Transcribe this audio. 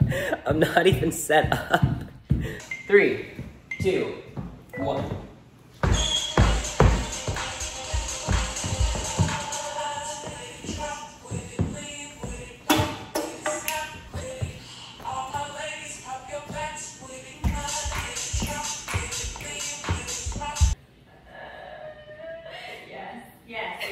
I'm not even set up. 3, 2, 1.